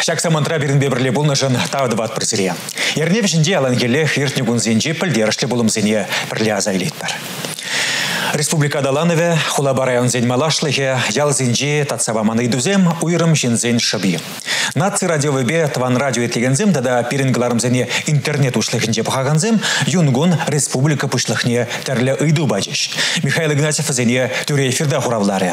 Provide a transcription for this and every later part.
Шаксамантра биринбе бирле булнышын тағы бат бірсіре. Ерне вишінде алангеле хиртнегун зенже пілдерішлі булымзене бірле азайлет бар. Республика Даланове, Хулаба район зень малашлыхе, ял зенже татсабаманы идузем, уйрым жинзень шаби. Наци радиовебе тван радио етлегензем, тада пирингаларымзене интернет ушлыхынже пахаганзем, юнгун республика пушлыхне терле иду бачыш. Михаил Игнатьев зене тюре эфирда хуравларе.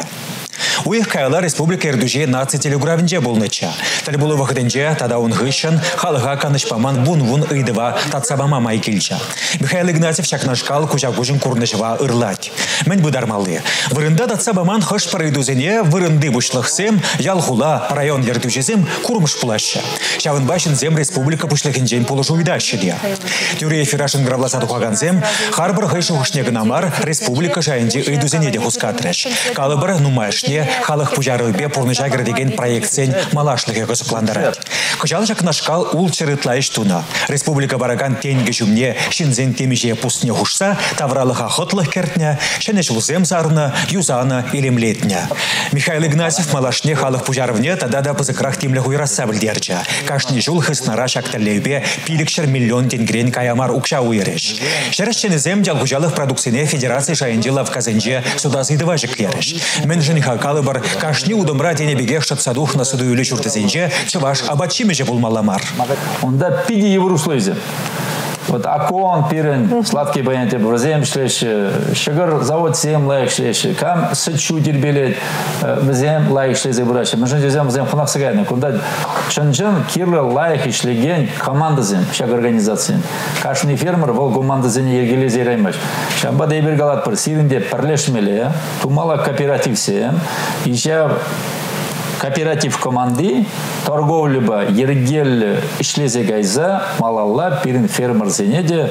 Уих кайла республика Эрдуже наци телеграфинже болныча. Талибулу вахыдынже тада он гышын, халыга канышпаман вун-вун ыйдыва татсабама майкильча. Михаил Игнатьев чакнашкал куча-кучын курнышыва ырлать. Мен будармалы. Вырында татсабаман хыш парайдузене вырынды бушлыхсем, ялхула район Эрдужезем курмыш пулаща. Шавын башын зем республика пушлыхынжен пулышу видащыде. Тюре эфирашын гравласа тухаганзем, харбар хышу хышнегынамар республика жайынде ыйдузене де хускатреш. Калыбыр нумайшне халық пужарылбе пурныжагыр деген проектсен малашлыге кызыкландырат. Кыжал жакнашкал ул чырытлайыш туна. Республика бараган тенге жүмне шинзен темеже пусне хушса, тавралыха хотлых кертня, шенеш улзем зарына, юзана илемлетня. Михаил Игнатьев малашне халық пужарывне тадада пызыкрах темле хуйраса білдерча. Кашни жул хыснара шактерлеубе пилікшір миллион тенгрен каямар укша уйреш. Шерещенезем дял хужалых продукцияне федерации шайындела в казенже судазыдыва жеклереш. Мен жениха калыбыр кашни удымра дене бегех шатсадух на суду юлі журтызенже чываш абачимеже булмаламар. Онда пиди еврушлызе. Вот акон пирен сладкий баянте бразем шлеше, шагар завод сем лайк шлеше, кам сычу дербелет бразем лайк шлезе бураше. Мы же дезем бразем хунах сагайны. Куда чанчан кирле лайк ишлеген команда зем, шаг организации. Кашный фермер вол команда зене ергелезе раймаш. Шамба дейбер галат пар сиринде парлешмеле, тумала кооператив сем, ища кооператив команды, торговлюба ергел ишлезе гайза, малалла пирин фермер зенеде,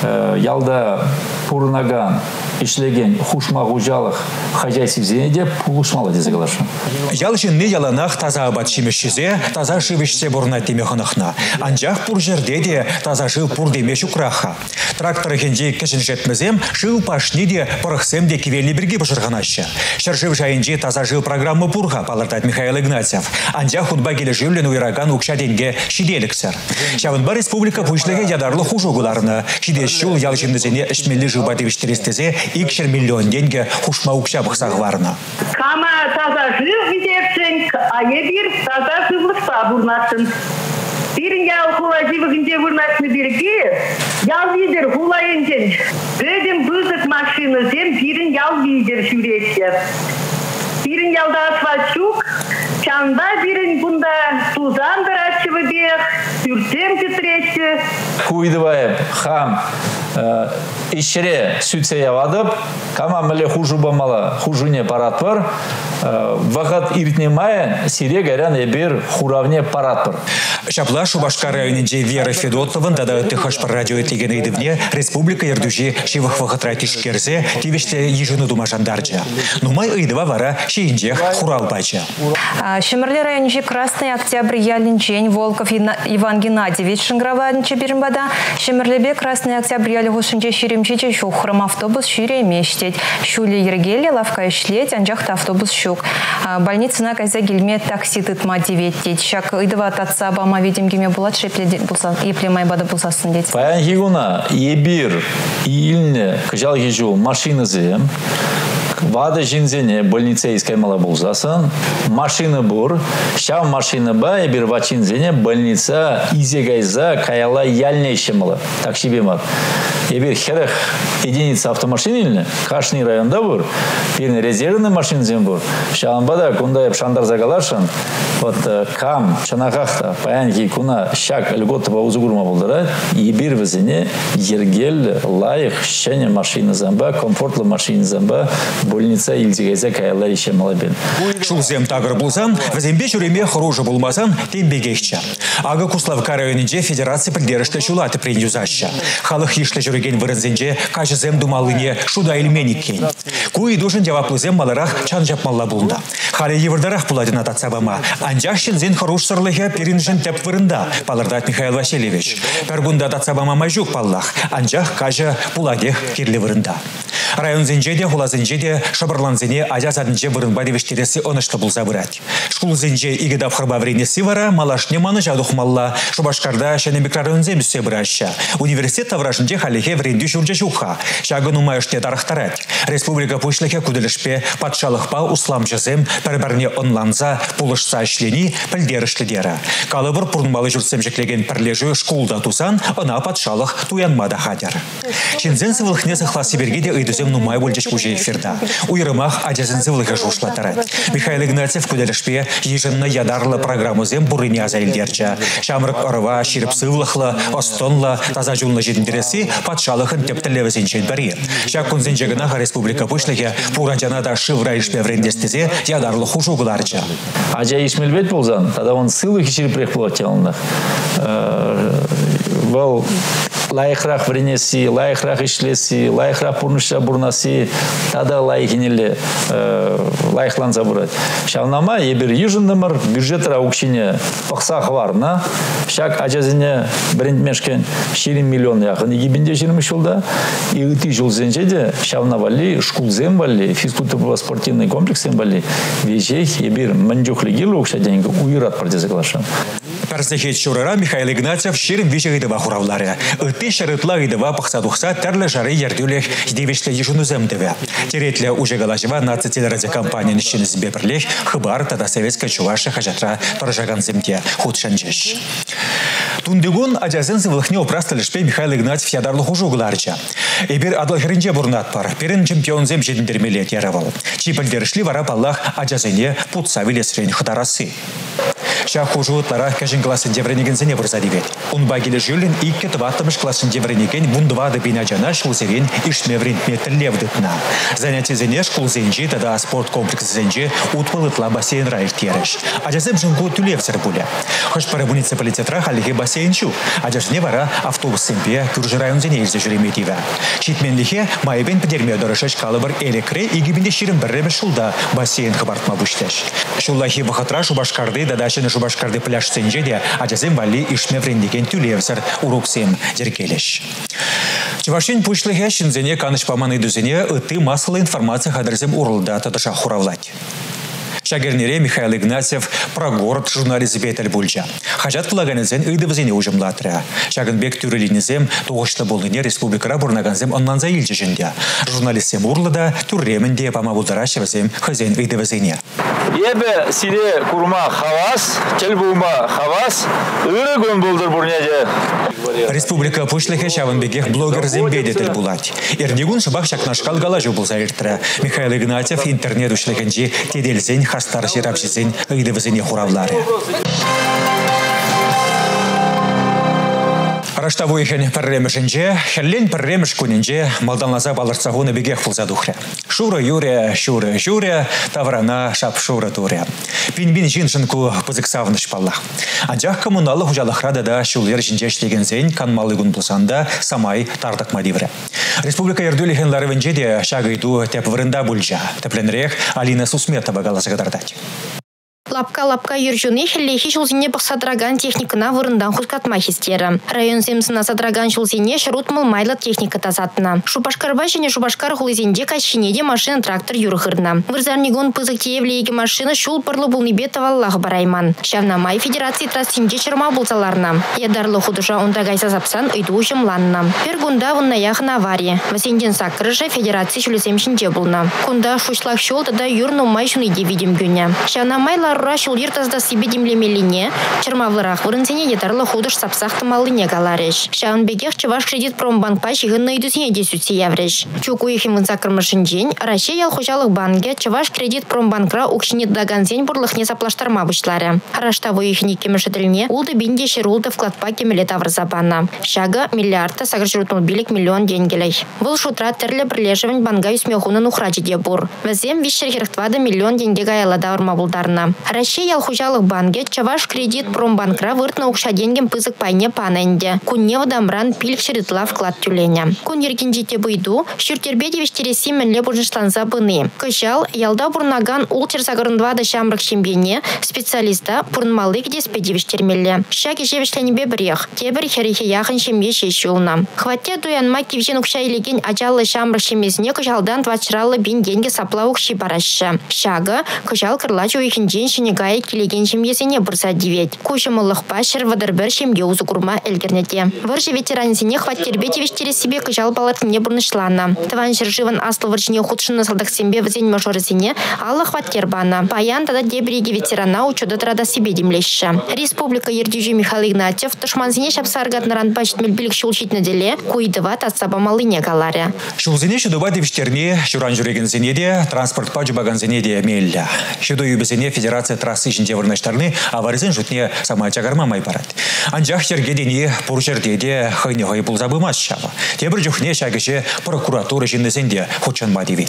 ялда пурнаган ишлеген хушма гужалых хозяйств зенеде пулушмала дезе галашу. Ялшинны яланах таза абатшимешізе, таза шивешсе бурна темеханахна. Анжах пур жердеде таза шил пур демеш украха. Тракторы хенде кешін жетмезем, шил пашниде парахсем де кивелі бірге башырғанаща. Шаршив жайынже таза жил программы пурға, палыртат Михаил Игнатьев. Анжах худба келі живлен уйраган укша денге шиделіксір. Шавынба республика пушлығы ядарлы хужуғыларыны. Шидешшул ялшиннызене ішмелі жылбатывіштерестезе икшер миллион денге хушма укша бұқсағыларыны. Кама таза жил видепсен, а ебір таза живлықса бурнасын. Бірін ял хула живығынде бурнасыны бірге, ял видер хулайынжен. Бөдім бұзық машинызен бірін ял видер жүретер. Бірін ялда асфальтчук, чанда бірін бұнда тузан дырачывы бех, сүртем тетреші. Куйдываев хам ишре сүтсе явадып, кама міле хужу бамала, хужуне парат бар, вағат иртнемая сире гарян ебір хуравне парат бар. Шапла Шубашкар районинже Вера Федотовын тада тыхашпар радио етлеген идывне Республика Эрдуже шивых вахатратиш керзе тивеште ежыны думашандарча. Нумай идыва вара шейінжех хуралбача. Шемерле районинже Красный Октябрь ялинчень Волков Иван Геннадьевич шынграванче бирмбада. Шемерлебе Красный Октябрь ялихушынче ширемчече шухрым автобус шире мештеть. Шули ергеле лавка ишлеть анжахта автобус щук. Больницына кайза гельме такси тытма деветтеть. Шак идыва татса бама видим гиме булат епле майбада булсасын деть. Паян хигуна ебир илне кыжал ежу машины зем. Вада жинзене больницейская мала булзасын. Машина бур. Шав машина ба ебир вачинзене больница изегайза каяла ялнейше мала. Так шибемар. Ебир херех единица автомашин илне. Кашный районда бур. Пирне резервный машин зем бур. Шаванбада кунда еб шандар загалашан. Вот кам чанахахта паянки куна шак льготы по узгурма булдырат. Ебир везене ергел лайх щене машины замба, комфортлы машины замба. Больница илдигайза каяла еще малабен. Шулзем тагыр булсан, вазембе жүреме хоружы булмасан, тембегехча. Ага Куславка районинже федерация пілдерішті шулаты приюзаща. Халық ешлі шлеген вырынзенже кажызем думалыне шуда илмениккен. Куй душын жаваплызем маларах чан жапмалла булда. Халі евырдарах буладына татсабама. Анжақшын зен хорош сырлыхе перинжын тәп вырында, палырдат Михаил Васильевич. Пергунда татсабама мажук паллах, анжақ кажы буладех кирлі вырында. Район зенжеде, хула зенжеде, шабырланзене ажа задынже вырынба девештересі онышты булса бұрат. Шкул зенже игедап хырба вренесі вара, малашне маны жадухмалла, шубашкарда шәне микрорайонзе мүссе бұраща. Университет таврашынде халихе вренді жүрже жуха. Шагын умайыште тарықтарат. Республика пушлыхе күділішпе патшалықпа услам жазем, пәрбәрне онланза, пулышса ішлені, пілдерішлідері. Калыбыр пұрнмалы жүрсем жеклеген пірлежі шкулда тусан, она патшалық туянмада хадер. Чинзен сывылықне сықласы бергеде үйдізем нумай бөлдеш уже эфирда. Уйрымақ ажазын сывылығы жушлатарат. Михаил Игнатьев күділішпе ежінна ядарлы программызем бұрыне азайлдерчі. Шамрық ұрыва, ширіп сывылықлы, остонлы, таза жулны жедіндересі патшалықын тептілі візенчен бәрі. Шак күнзен жегінаға республика пүшліге пуранжанада шывра ішпе врендестізе ядарлы хұжуғыларчы. Ажа ешмелбет болзан, тада он сылық ішіріпрек болады ялынлық. Бұл лайықрақ вренесі, лайықрақ ішлесі, лайықрақ пұрныша бұрнасы, тада лайықенелі лайықланса бұрады. Шалнама ебір ежіндімір бюджетра ұқшыне пақсақы барына, шак ажазыне брендмешкен 20 миллион яқын егебінде 20 жылда, иғыты жыл зенжеде шална вали, шкулзен вали, физкультурно-спортивный комплексен вали, вежех ебір мәнжуқлы гелі ұқша денгі уйрат партизаклашын. Персехет шурара Михаил Игнатьев ширим вишегидова хуравлары. Ты шарытла гидова пахсадухса терле жары ярдюлех девишле ежунуземдеве. Теретле уже галажева наци радиокомпания нищин избебрлех хыбар тада советская чуваша хажатра торжаган земте худшанжеш. Тундыгун ажазен сывылхне упрастылышпе Михаил Игнатьев ядарлы хужугларча. Эбир адлахеринже бурнат пар. Перен чемпион зем жедіндермелет яравал. Чипельдершли вара паллах ажазене путса вилесрен хытарасы. Шах хужуытлара кәжін класын девренегензене бұрзадивет. Унбагилі жүлін икке тываттымыш класын девренеген вундвады бина жана шулзерен ишмеврен метрлевдытна. Занятезене шкулзенжи тада спорт комплексзенжи утпылытла бассейн райық тереш. Ажазем жынку түлевсер бұлі. Хышпары муниципалитетра халиге бассейнчу. Ажазне вара автобус сэмпе күржі районзене ирзе жүреметиве. Шитменлихе майбен педерме дұрышыш калыбыр элекре игибінде ширим бірребе шулда бассейн хабартма бұштеш. Шуллахи бұхатра шубашкарды дадашыны шубашкарды пляж сенжеде ажазем вали ишмеврендеген түлевсер уруксем деркелеш. Чувашин пушлыхе шинзене каныш паманы дүзене ыты масылы информация хадрзем урылда татыша хуравлать. Шагернере Михаил Игнатьев про город журналист бетель бульча. Хажат клаганезен ыдывзене ужымлатыря. Шагенбек түрелинезем тоғышты болыне республикара бурнаганзем онланза илчешінде. Журналистсем урлыда түрременде пама булдарашевзем хазен ыдывзене. Ебе сире курма хавас, челбума хавас, ырыгон болдыр бурнеде. Республика пушлыхе шавынбегех блогер зембедетель булать. Эрнигун шабах шакнашкал галажу булза иртра. Михаил Игнатьев интернет ушлыгенжи тедельзен хастар жирапшизен ыдывзене хуравлары. Раштавой хен перремешенже, хеллен перремеш куненже, малданлаза балырцагуны бегех пулзадухре. Шура юре, шура журе, таврана шап шура туре. Пинбин жиншинку пызыксавныш паллах. Анжақ коммуналы хужалахрада да шулер жинжешлеген зен канмалыгун пулсанда самай тардак мадивре. Республика Ердюли хенлары венжеде шагайду теп врында бульжа. Тепленрех Алина Сусметова галасыгадардать. Лапка юржуны хеллехи шулзине бақсадраган техникына вырындан хускатма хистері. Район земсына садраган шулзине шырутмыл майлы техника тазатына. Шубашкарба және Шубашкар хулызенде кашинеде машина трактор юрхырна. Вырзарнигон пызык теевлеге машина шул пырлы булнибет валлах барайман. Шавнамай федерации трасинде чырма булсаларна. Ядарлы худыша онда гайса запсан үйду ушымланна. Пергунда вынна яхын авария. Васенден сакрыша федерации шулеземшінде булна. Кунда шушлак шол тада юрну май шуныйде видим гүня. Шавнамай Рура шулир тазда себе демлемелине, чермавлырах вырынсене детарлы худыш сапсақты малыне галареш. Шаунбегех Чуваш кредит промбанк пачи гынна идусене десютсе явреш. Чуку ехим вынсакырмышын день, Россия ялхожалых банге Чуваш кредит промбанкра укшинет даганзень бурлых не заплаштарма бұшлары. Хараштавы ехни кемешетіліне улды бинде шерулды вкладпа кемелет аврзабана. Шага миллиарда сагржуртнул билик миллион денгелей. Выл шутра терле прилежевань банга юсмехуна нухрачи дебур. Вазем вишер херхтвада миллион деньги гаяла даурма булдарна. Россия ялхужалық банке Чаваш кредит промбанкра выртна укша деньгем пызык пайне паненде. Кунне вдамран пильк шеритла вклад тюленя. Кун ергенжите буйду, шүртербе девештереси мінле бұржыштан забыны. Кышал, ялда бурнаган улчер сагырындвада шамрық шембене специалиста пурнмалык деспе девештермелле. Шаки жевешленебе бірех, тебір херихе яхын шембе шешулна. Хватте дуянма кивжен укша илеген ачалы шамрық шембезіне кышалдан твачыралы бин деньги саплаук шибараща. Шага, кышал кырлачу ихинжен шенегай келеген шембезіне бұрса девет. Кушымылық пашыр вадырбір шемге узу курма эльгернете. Варжы ветеранзіне хваттербе девештере себе кышал балатыне бұрнышлана. Таван жыржыван аслы варжыне худшыны салдық сембе візен мажорызіне алы хваттербана. Паян тада дебриги ветерана учуды трада себе демлешші. Республика Ердюжи Михаил Игнатьев тушманзіне шапсаргатнаран пачтмел билік шулшит наделе куйдыва татсаба малыне галаре. Шулзіне шудуба девештерне шуран жүрегінзіне де транспорт пачыбаганзіне де мелля. Шуду юбізіне федерация трассы ішінде вырнаштарны аваризен жұтне сама чагармамай барад. Анжақ жергедені пұржерде де хайне хай бұл забымас шава. Тебір жүхне шагышы прокуратура жиннесінде худшанма девет.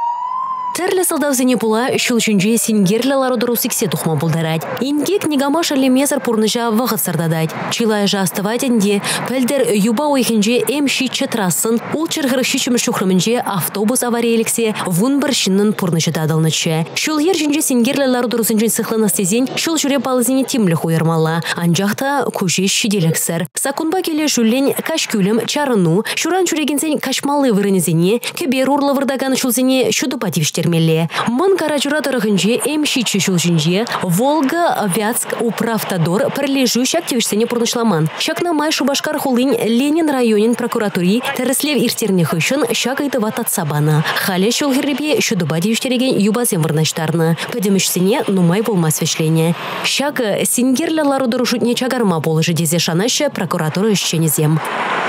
Терлі салдавзіне пула шүлшінже сингерлі ларудыру сіксе тұхма бұлдарад. Инге книгама шарлі мезар пұрныжа вағыт сардадад. Чилай жастываденде пәлдер юба ойхінже әмши чатрасын ұл чырғыры шүчімі шухрымынже автобус аварияліксе вун бір шынның пұрныжа дадылнычы. Шул ер жінже сингерлі ларудыру сінжен сықланастезен шул жүре балызіне тимлі хуярмалла. Анжақта көже шиделіксір. Сакунба келе жүллен кашкүлім чарыну, шуран жүрегінсен кашмалы вырынезіне, кебер урлы вырдаган шулзіне шудыба девіштер. Ман карачураторыгынже эмшичи шулжинже Волга Вятск управтодор прилежущий активистене пурнышламан. Шакна май Шубашкар хулын Ленин районин прокуратури тереслев иртернех үшін шакайды ватат сабана. Хале шулгерребе шудыба девиштереген юбазем вырнаштарны. Пөдемішсене нумай болмас вешление. Шак сингерлі ларудыру шутне чагарма болыжы дезе шанашы прокуратура үшченезем.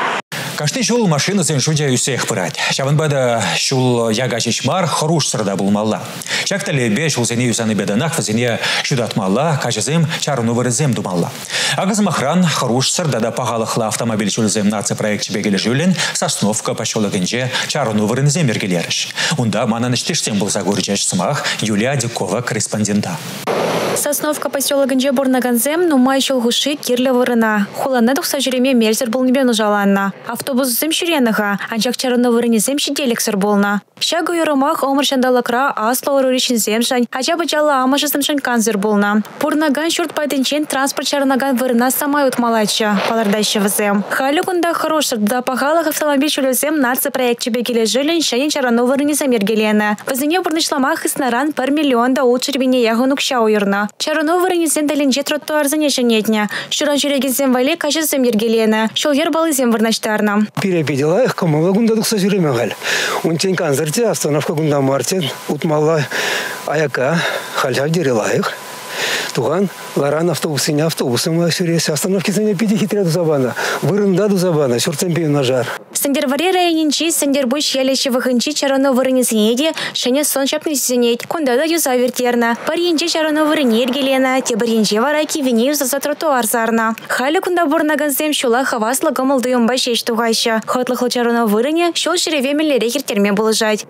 Кашты шул машину сын шудя юсех пырать. Шаванбада шул ягачичмар хоруш сырда булмалла. Шактале бе шул зене юсаны беданах вазене шудатмалла, качызым чарыну вырызым думалла. Агазым охран хоруш сырдада пағалықла автомобиль шулзым наци проект чебегелі жүлін Сосновка пашолыгынже чарыну вырынызым ергелеріш. Унда манан іштештен бұл загурджач сымах Юлия Дюкова корреспондента. Сосновка поселогынже бурнаганзем нумай шолгуши кирлі вырына. Хуланы тұқса жүреме мельзір бұл небен ұжаланна. Автобус зым шүреніға, анчақ чарыны вырынезем шиделіксір болна. Шагы юрымақ омыр шандалықра аслы оруришін земшань, ажабы жалы амышызым шынканзір болна. Бурнаган шүрт байдынчен транспорт чарынаган вырына самай ұтмалайчы, палардайшы візем. Халі күнда хорошыр, да пағалық автомобиль шүлізем наци проект чебегелі жүлін шайын чарыны вырынезем ергелені. Візіне бурнышламақ існаран 1 миллион да ұлчырбене яғын ұқша ойырна. Чарыны вырынезем дәлінже тротуарзыне шынетне. Шуран жүрегізем вали кашызым ергелені. Шол ер балызем вырнаштарна. Перепедела их, кому лагунда дұқса жүремеғал. Унтен канзырте, остановка гунда мартен, утмалла аяка, хальхав дерелайық. Туған ларан автобусыне автобусым сюресе, остановки зане пиди хитре дузабана, вырында дузабана, шурцемпею нажар. Сендерваре районинчи, сендербуш ялеші вахынчи чарыны вырынезінеде, шане сон шапны сізінет, кундада юза вертерна. Паринче чарыны вырыне ергелена, тебірінче варайки вене юзаса тротуар зарна. Халі кунда бурнаганзем шула хаваслы гымылды юмба шеш туғайшы. Хотлықлы чарыны вырыне, шол шереве меллере хертерме болыжать.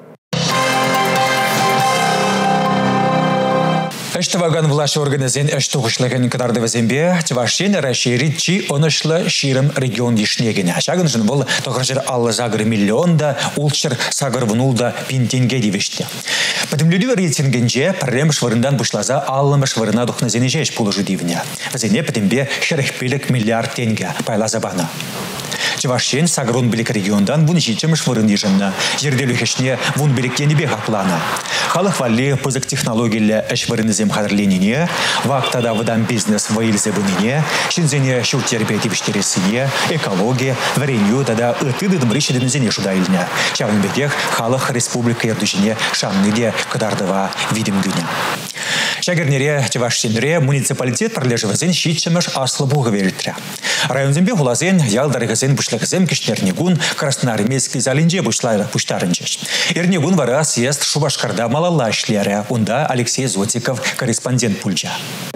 Эштаваган власть организен эштугышлыгын кадарды вазембе, тивашен расширит чи онышлы ширым регион ешнегене. Шагын жын бұл тоғыржыр аллы загыр миллионда, улчыр сагыр внулда пинтенге девеште. Подымлюдивер рейтингенже парлем швырындан бушлаза аллым швырына духны зенежеш пулыжу дивня. Вазене подымбе шерехпелік миллиард тенге пайлаза бана. Чевашен сагрун билик региондан вун жичемыш вырын ежынна. Жерделю хешне вун биликтенебе хаклана. Халық валли пызык технологиялі әш вырынызем хадырленіне, вақтада выдан бизнес вайлзе бұныне, шинзене шултербе тибіштересіне, экология, варенью тада ытыдыдым решедінізене шудайліне. Чавынбетех халық республика ердушіне шамныде кадардыва видим гүне. Шагернере Чевашенре муниципалитет пролежевазен шитчемыш аслы бұғы верітря. Районзембе хулазен ялдарыгызен бушлagызем кишнернегун Красноармейский залинже буштарынчеш. Ирнегун вара съезд Шубашкарда малалла ишлері. Унда Алексей Зотиков, корреспондент пульча.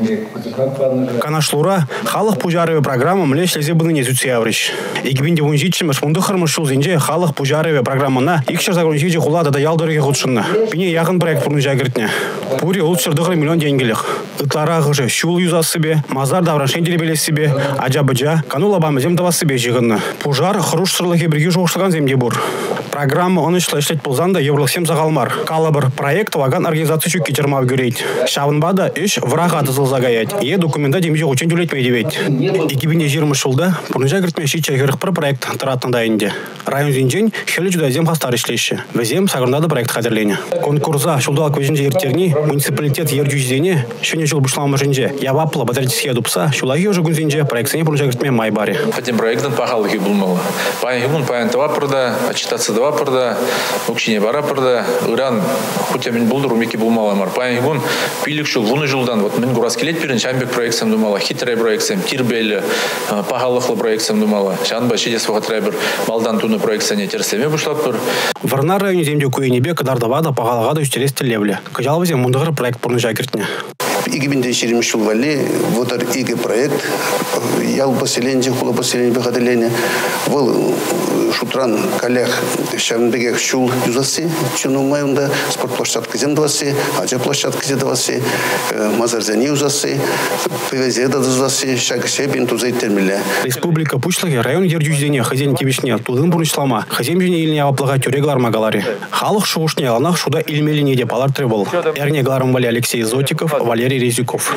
Канашлура халық пужарыве программа млеш лезе было не зуцияврич. Игбинде унжичимеш мундухармыш шулзинже халық пужарыве программана икшер загрунжиже хулада да ялдырыге худшынна. Пине яғын проект пурнужа гертне. Пури улчырдығыр миллион деньгелих. Ытларағы же шул юзас себе, мазар даврашен деребелес себе, аджа-баджа, канула бамызем дава себе жиғынны. Пужар хруш сырлығы бірге жоғыштыған земде бур. Программа он ишле ишлет ползанда евросем загалмар. Калабыр проект ваган организацию китермав гюрейт. Шавынбада иш врага дызыл загаять. Е документа демже учен дюлет медевет. Игибине жирмы шулда, пурнужа гертме шича гырықпыр проект таратында инде. Район зинжен хелі жүда зем хастар ишлеші. Везем сағырнады проект хадерлене. Конкурса шулдал көзінже ертерни муниципалитет ержюздене шөне жыл бұшламы жынже. Явапла батаритиске дупса, шулаги уже гүнзенже проектсене пурнужа гертме май баре. Хотим проектын пахалығы бұлмалы. Паян паян тава пырда, отчитаться дава пырда, учене бара пырда, Иран хотя мен булдыр умеки булмалы мар. Паян пилік шул, вуны жылдан, вот мен гурас келет берін шамбек проектсем думала, хитрый проектсем, тирбелі, пахалықлы проектсем думала. Шанба шедес вағат райбір балдан туны проектсене терсеме бұшлап бір. Варна районе земде куенебе кадардавада пахалағада үстересті левлі. Кажалбызе мұндығыр проект пұрныжа кертіне. Игибинде шеремшул вали, вот иги проект, ял поселенде, хула поселенде бехаделене, вол шутран коллег шамбеге шул юзасы, чуну майында спортплощадка земдвасы, аджа площадка земдвасы, мазарзани юзасы, привезеда юзасы, шагше бинтузей термиле. Республика Пушлаге район ержюздене хазен тибишне тудын бурнышлама, хазен жіне иліне аваплага тюреглар магалари. Халық шуушне аланах шуда илмелине де палар требол. Эрне гларым вали Алексей Зотиков, Валерий Резюков.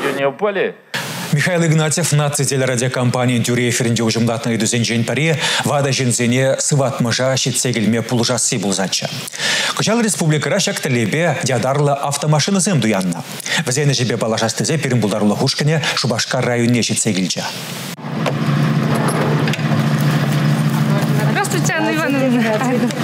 Михаил Игнатьев на телерадиокомпании «Тюре эфирінде ұжымдатны дүзен жен паре вада жінзене сыватмыжа шетсегілме пулжасы бұлзатча. Күчал республикара шактілебе дядарлы автомашины зем дуянна. Візені жебе балашастызе перін бұлдарлы хушкіне Шубашкар районне шетсегілча. Здравствуйте, Анна Ивановна.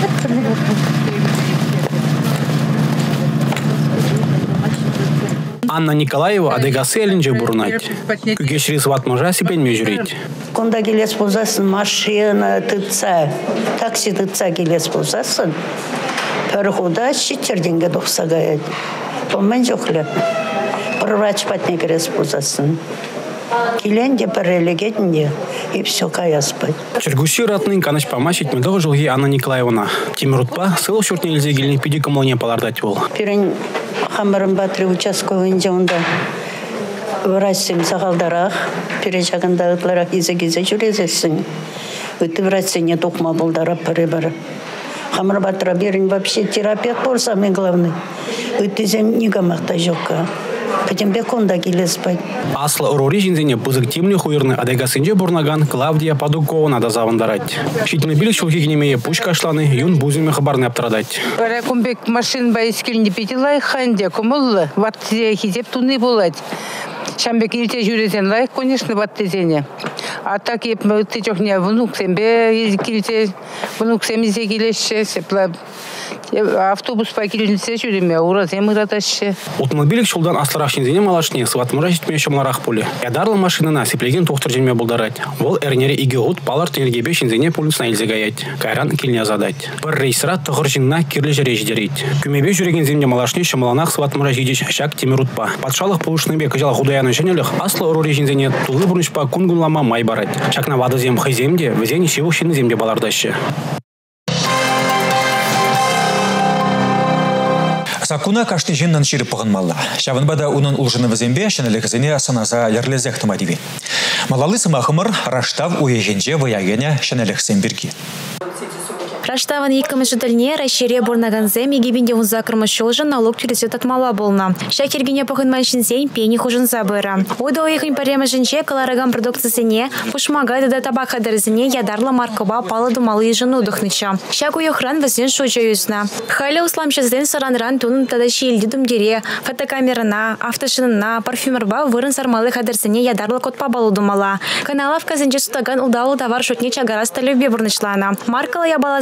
Анна Николаева адегасы әлінже бұрынайд. Күгешірі сват мұжа сепен мөжірейд. Конда келес болзасын машина, тыца, такси тыца келес болзасын. Перехода шеттерденге доқсағаяд. Томен жоқлеп. Бір врач патне келес болзасын. Келенде перелегетінде и все каяспать. Чергуши ратның каныш памашит медығы жылғы Анна Николаевна. Темирутпа сылы шүртне елзе келіне педикомлыне палардать бол. Перен хамырын батыры участковынде онда врачсың сағалдарақ, пережағында ұтларақ езі-кезі жүрезесің. Өті врачсыне тоқма болдарап пары-бары. Хамыр батыра берін вообще терапевт бол самый главный. Өтізем негамақта жоққа. Петембе конда келеспай. Асла урори жинзене позитивный хуйырны адегасынже бурнаган Клавдия Падуковна да завандарать. Шитіне білік шулхи генемее пушка ашланы юн бузыме хабарны аптырадать. Кумбек машин байскелінде петилай ханде кумыллы ватте хизеп туны болать. Шамбек илте жүрезен лайк, конечно, ваттезене. А так еп течохне внук сембе килте внук семизе келешше сепла автобус по килинсе жүреме уразем ыраташы. Автомобилик шулдан асларах шинзене малашне сватмыра житме шамларах поле. Ядарлы машинына сеплеген тоқтыр женме болдарать. Вол эрнере игеот палар тенергебе шинзене полюсна илзегает. Кайран килне задать. Бір рейсра тұғыр жинна кирлі жереж дерейт. Күмебе жүреген земне малашне шамаланах сватмыра жидеш шак темирутпа. Патшалық полушныбе кыжал худаяны женелых аслы урури шинзене тулы бұрнышпа кунгунлама май барать. Шакна вады зем хыземде, везен шеву шины земде балардашы. Сакуна кашты жиннан шири пығынмалла. Шавынбада унын улжыны візембе шынылығызыне саназа ярлезек тымадиви. Малалы сымахымыр раштав уегенже ваягене шынылығызен бірге. Раштаван екіміші тіліне рашире борнаганзем егебенде ұнза кірміші ұлжын налог түресе татмала болна. Шакергене пұғынман шынсен пені құжын забыры. Ойда ойықын паремі жынше калараган продукциясыне пұшмағайды да табақ қадырызыне ядарлы маркыба палы думалы ежын ұдықныча. Шак ойықран візен шуча юсна. Хайлы усламшызден саранран тунын тада шиелді дүмдере, фотокамерына, автошынына, парфюмерба вырын сармалы қадырсыне ядарлы котпа балы думала. Каналав казынже сутаган ұлдалы товар шотне чагарас талюбе бұрнышлана. Маркалы ябалазы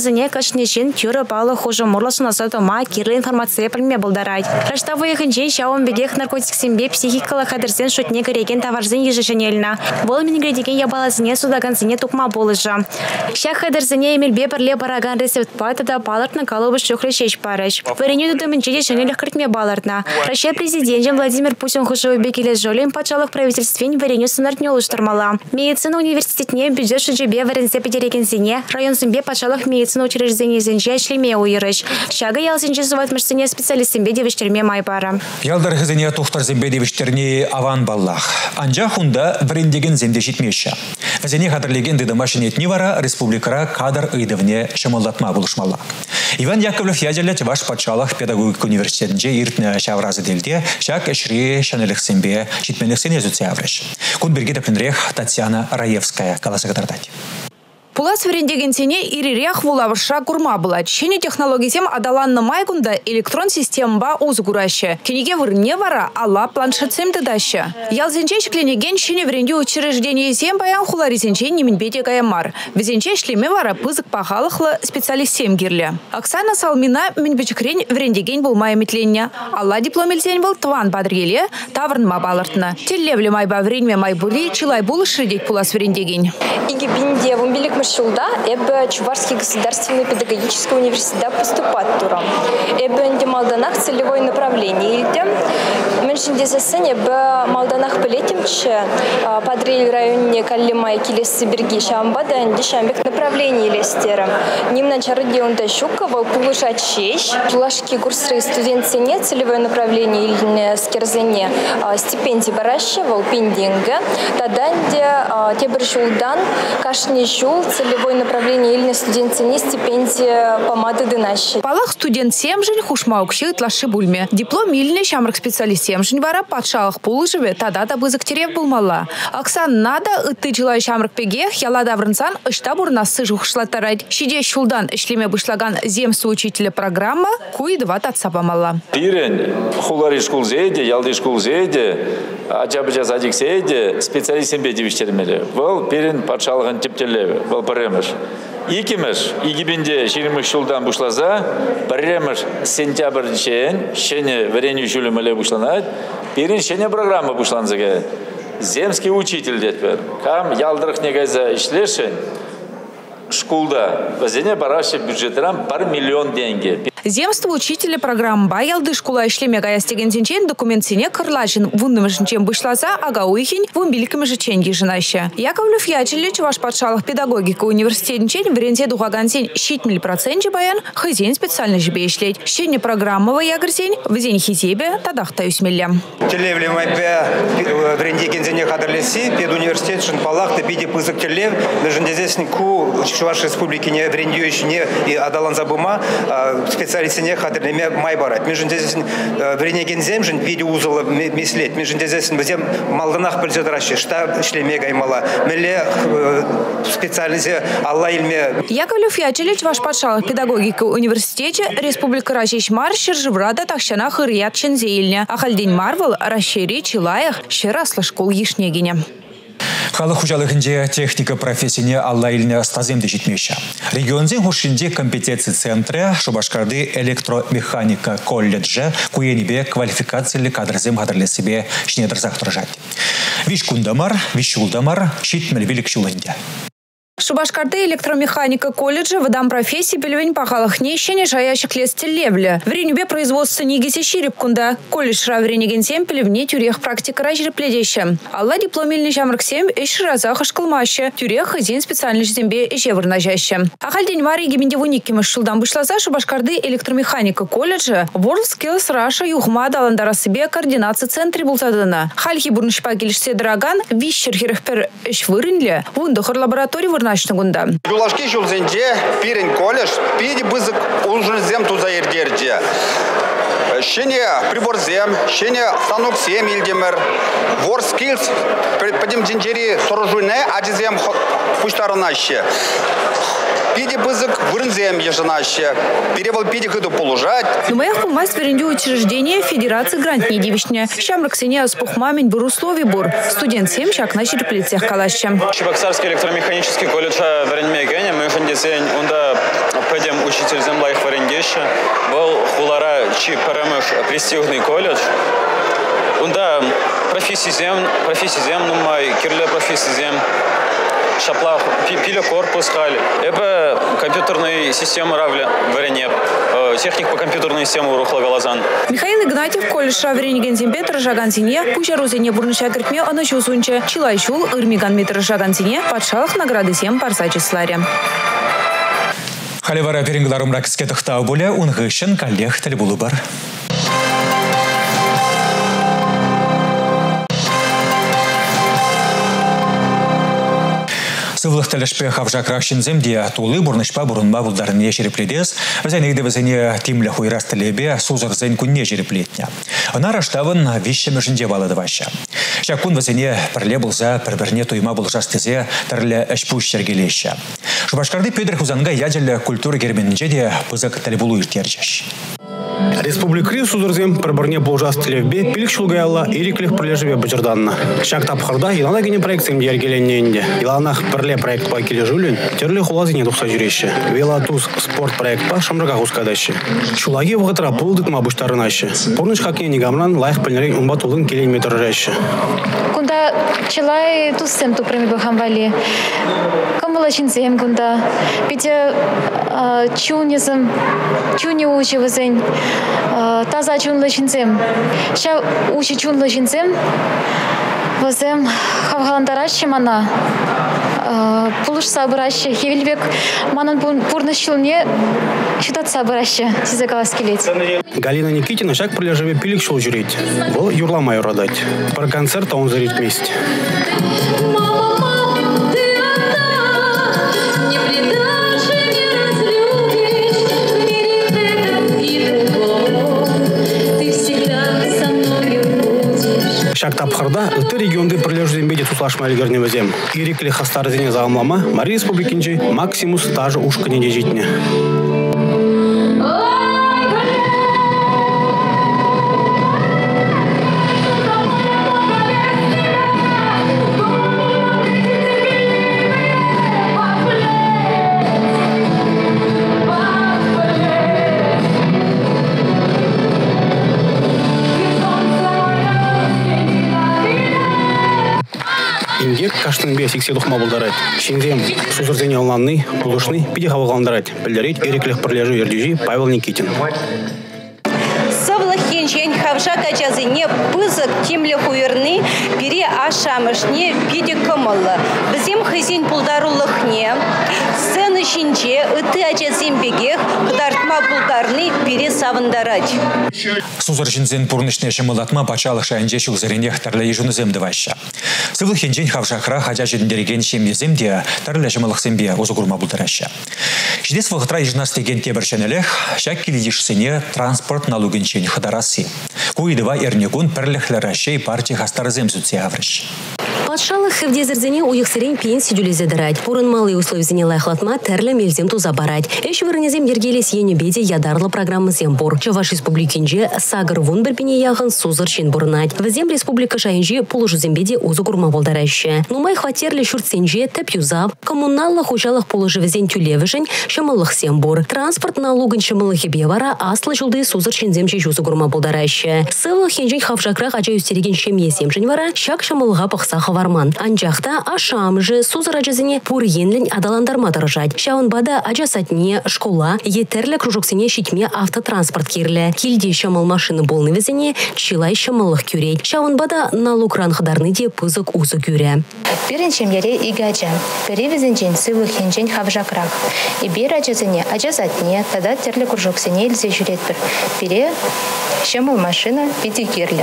хадерзене кашнешин тюры палы хуже мурлашына сатома кирлы информация пальме болдарать. Раштавы ехенчен шауын бедех наркотик сембе психикалы хадерзен шутне көреген товарзен ежешенеліна. Бол мингредеген ябалазыне судагансыне тукма болыжа. Шак хадерзене емелбе бірле бараган рецепт патыда балыртны калыбы шухры шеш парыш. Вареню дудымынчеде шенелі кыртме балыртна. Россия президентем Владимир Путин хушевы бекеле жолем пачалых правительствен вареню сынартне улыштырмала. Медицина университетне бюджет шуджебе варензе петерекенсене район сымбе пачалых медицина учреждений зенже шлеме уйрыш. Шага ялзенже суватмышсыне специалистимбе девиштерме майпара. Ялдар хызыне тухтар зембе девиштерне аван баллах. Анжа хунда врендеген земде житмеші. Вазене хадырлеген дыдымашынетне вара республикара кадр ыйдывне шамалдатма булышмала. Иван Яковлев ядерлет ваш патшалых педагогик университетінде иртне шавразы делде шак эшри шанелых сембе житменлых сене зуцяврыш. Кун бергетапленрех Татьяна Раевская каласыгатардать. Пулас врендеген сене ирирях вулавырша курма была. Чене технологизем адаланны майгунда электрон системба узгураще. Кенеге вырне вара алла планшетсем дыдаще. Ялзенче шкленеген чене вренде учреждение зем баян хуларизенче неминбеде гаямар. Везенче шлеме вара пызык пахалыхлы специалистем гирле. Оксана Салмина минбечекрень врендеген был мая метленне. Алла дипломельзен был тван бадреле таврн мабалыртна. Теллевле майба вренме майбули чилай булы шредеть пулас врендеген. Игибинде вумбелик Шулда, эбе Чувашский государственный педагогический университет поступат туром. Эбе инде Малданах целевое направление илдем. Меньшинде сессене эбе Малданах полетимче подрели районе Каллима и Килесы Берги Шамбада инде Шамбек направление лестером. Ним начаруде он тащукова пулышать честь. Плашки курсы студентсене целевое направление или скерзене стипендии баращева пиндинга. Тогда инде Тебршулдан Кашнишул целевое направление или студентсене стипендия помады дынащи. Палах студент семжин хушмаукши тлаши бульме. Диплом ильне шамрак специалист семжин вара патшалых пулышеве тада да бызыктерев булмала. Оксан нада ытты жилай шамрак пегех яла даврынсан ышта бурнасы жухшлатарать. Шиде шулдан ишлеме бышлаган земству учителя программа куи два татсапамала. Пирен хулари школ зейде, ялды школ зейде, ачабыча садик зейде, специалист сембе девиштермеле. Вол пирен патшалыгын тептелеве. Паремеш. Икимеш, игибинде ширимыш шулдан бушлаза, паремеш сентябрь чейн, шене варенью шулем эле бушланать, перин шене программа бушланзаге. Земский учитель детпер. Кам ялдырых негайза ишлешен, школда, вазене бараши бюджетерам пар миллион деньги. Земство учителя программ баялды школа ишлеме гаястеген зенчен документ сене кырлажин вуннымышынчен бышлаза ага уйхин вумбиликами жичен ежинаща. Яковлев ячеле Чуваш патшалых педагогика университетнчен врензе духагансен щитмель проценте баян хызен специально жебе ишлеть. Щене программова ягрсень взень хизебе тадахта юсмелле. Телевле майпе вренде гензене хадрлеси пед университет шынпалах те пиде пызык телев вежендезесни ку Чуваш республики не вренде еще не и адалан забыма специалистине хадрлеме майбарат. Между здесь вренеген земжин пиде узыла мислет. Между здесь везем малданах пользудращи штаб шлеме гаймала. Меле специализе алла ильме. Яковлев ячеле Чуваш патшалых педагогика университете республика Рашиш маршер живрада тахшана хырят чензеильня. Ахальдень марвал расшири чилаях щераслы школ ешнегине. Халық хужалығынде техника профессияне алла иліне стаземді жетмеші. Регионзен хушинде компетенции центре Шубашкарды электромеханика колледжі куенебе квалификациялы кадрзем хадрлесібе шнедірзақ тұржад. Виш кундамар, виш шулдамар, шитмел велик шулынде. Шубашкарды электромеханика колледжа выдам профессии пельвень пахалых нещене жаящих лес телевля. Вренюбе производство нигиси щирипкунда. Колледж равренеген сем пельвне тюрех практика разжирепледеща. Алла дипломильный жамрак сем эши разаха шкалмаща. Тюрех хозин специальный зембе эше вырнажаща. Ахальдень мари гибиндевуниким шулдам вышлаза Шубашкарды электромеханика колледжа. World Skills Russia юхма даландара себе координации центре бултадана. Хальхи бурнышпагельшсе драган вищер хирахпер эш вырынле. Вундохор лаборатории вырнажаща. Юлашки жулзенде пирен колледж пиди бызык ужинзем тузаирдерде. Щене прибор зем, щене станок сем илдемер. World Skills подем джинджери сорожуйне адизем пуштаранаще. Пиди бызык вырнзем еженаще. Перевал пиди хыду полужать. На моих помасть варенде учреждения Федерации грантни девичня. Шамрак сене спухмамень буруслови бур. Студент сем шак на череплицах калаще. Чебоксарский электромеханический колледж варенме гене. Мы фондесень унда пойдем учитель землаих варендеща. Был хулара чи парамых престижный колледж. Унда профессия зем, ну май кирле профессия зем. Шаплах пиля корпус хали. Это компьютерные системы равля варене. Техник по компьютерной системе урухла галазан. Михаил Игнатьев колледж равренеген зембе тыржаган сине, пучару зене бурныша кіртме аны чусунче, чилайшул ырмиган метржаган сине, патшалық награды сем парса числаре. Халивара перенгларум ракске тахтау боле, унгышын коллег телебулу бар. Сывлых телешпе хавжакрах шинземде тулы бурнышпа бурунма булдарыне жерепледес, вазенегде вазене тимле хуйрас телебе сузыр зен кунне жереплетня. Она раштавын вещами жинде валадываща. Шакун вазене пірле булза, пірбірне туйма булжас тезе, тірле әшпуш шергелеща. Шубашкарды пөдір хузанга ядерлі культуры герменінже де пызык телебулу иртерчеш. Республикри сузырзем пірбірне болжас телевбе пилік шулгаялла ириклих прилежеве бачырданна. Шак тапқырда илана гене проектсем дергеленненде. Иланах пірле проект па кележулен, терле хулазыне тұқса жүреше. Велатуз спорт проект па шамрага хускадащи. Шулаги вғытра пулдытма бұштарынащи. Пұрныш хакне негамран лайық пілнерен умбат улын келен метр жащи. Кунда чилай туссем ту преми бахамвали. Камвала чинзем кунда. Пите чуни учи вазень. Таза чунла чинзем. Ша учи чунла чинзем. Вазем хавгаландаращи мана. Пулыш сабыращи. Хевельбек манан пурнащилне считат сабыращи. Сизагалас келет. Галина Никитина шаг прилежеве пилик шел жюрить. Был юрла мою родать. Про концерт он зарит вместе. Шак тапқырда үті регионды прилежу зембеде туслашма әлгерне візем. Иреклі хастар зене зағымлама Мария Республикинче Максимус тажы ушқыне де жетіне. Каштың бе сексен тұқма бұлдарайды. Шензем сузырзене оланны, бұлышны, пиде хавалғандарайды. Білдерейд ереклік бірлежу ердежі Павел Никитин. Савлах хенчен хавша качазыне пызык тимле хуерны бире ашамышне пиде кымылы. Бізем хызен пулдарулықне, сцены шинче ыты ачазембегех қыдартма пулдарны бире савындарать. Сузыр жинзен пурнышне шымылатма бачалық шайынже шулзеренех тарлай жуны земдываща. Сывлых хенчен хавшақра хача жіндереген шемеземде тарлай жымылық зембе озығырма бұлдараща. Жидес вғытра ежнастеген тебіршенелех шак келедешсене транспорт налугенчен хыдараси. Куидыва эрнегун пірліхлерашей партия хастары земзуце аврыш. Патшалық хевдезерзене уйықсырен пенсия дүлезе дырать. Пурын малый условзене лайхлатма тәрлі мелзем туза барать. Эш вырынезем ергелес енебеде ядарлы программы зембор. Чаваш республикинже сагыр вун бірпене яғын сузыр шен бұрнать. Візем республика шайынже пулыжу зембеде узы күрма болдараще. Нумай хватерлі шүртсенже тәп юзап, коммуналлы хожалық пулыжы візен тюлевішін шымылық зембор. Транспорт налугын шымылық ебе вара аслы жылды сузыр шенземше жузы күрма болдараще. Сывлық хенжен хавшақрақ ача үстереген шемесем жын вара шак шымылға пықса хаварман. Анжақта ашамжы сузыр ачазыне пур енлін адаландарма дыржать. Шауын бада ачасатне школа етерлі кружоксене шитме автотранспорт керлі. Келде шамыл машины болны візіне чилай шамылық күрей. Шауын бада налуг ранхыдарны де пызык узы күре. Біріншем ере игача. Перевізінчен сывлық хенжен хавжақрақ. И бер ачазыне ачасатне тада терлі кружоксене елзе жүрет бір. Бере шамыл машина пети керлі.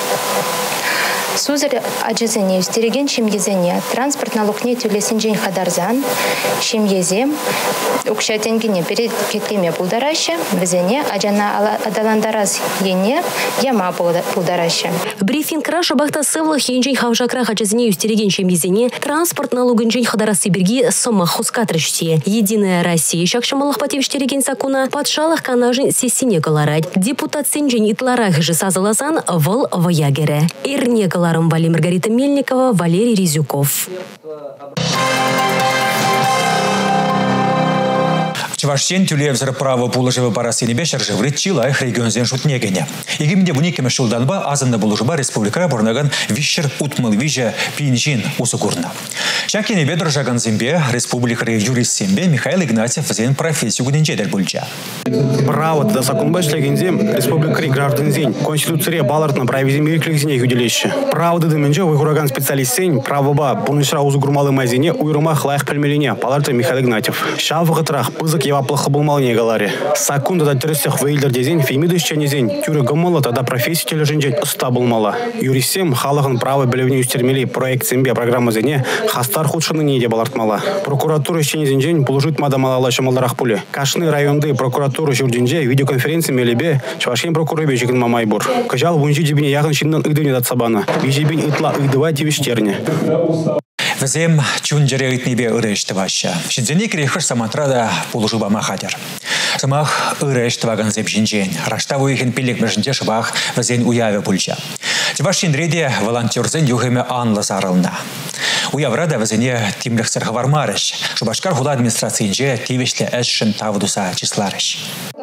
Сузыр аджызыне үстереген шемгезене транспорт налогне тюлесінжен хадарзан, шемгезем, укшатенгене перед кетлеме пулдараще, візене аджана адаландараз ене яма пулдараще. Брифинг раша бахта сывлы хенжен хавжакрах аджызыне үстереген шемгезене транспорт налогынжен хадарасы берги сома хускатрыште. Единая Россия шакшамалых патевштереген закона патшалых канажын сесине галарать. Депутат сенжен итларах же сазаласан выл воягере. Ирне Вали Маргарита Мельникова, Валерий Резюков. Чувашчен тюлевзір право пулыжывы парасыны бешер живрит чилайх регионзен шутнегене. Егимде буникеме шулданба азында булыжыба республикара борнаган вишер утмыл виже пинжин усукурна. Шакине бедр жаган зембе республикаре юрист сембе Михаил Игнатьев зен профессию гуденчедер бульча. Право да сакунбаш легензем республикаре граждан зень конституция балартна правизем юриклегзене юделище. Право да деменже выхураган специалист сень право ба пунышра узугурмалы мазине уйрумах лайх пельмелине паларта Михаил Игнатьев. Шавы трах пызык ева плохо был малне галаре. Сакунда да трестях вейлдер дезень фемидыш ченезень тюры гоммала тогда профессия тележенжень уста был мала. Юристем халахын право белевне устермели проект сембе программа зене хастар худшины неде балартмала. Прокуратура ченезенжень положит мада малала шамалдарах пуле. Кашны районды прокуратура журденже видеоконференции мелебе Чувашин прокурор бежикин мамайбур. Кажал вунжи дебине яхын шиннан ыдыне дат сабана. Бежебин итла ыдыва тивиштерне. Везем чунджере итнебе ырэшты ваща. Шинзене крехыр самантрада полужуба махадер. Самах ырэшты ваган зепжинжен. Раштаву ихен пилек межінде шыбах везен уяве пульча. Чувашин реде волонтерзен юхеме анла зарылна. Уяврада везене тимлех сырхавармарыш. Шубашкар хула администрациинже тивешле эшшен тавдуса числарыш.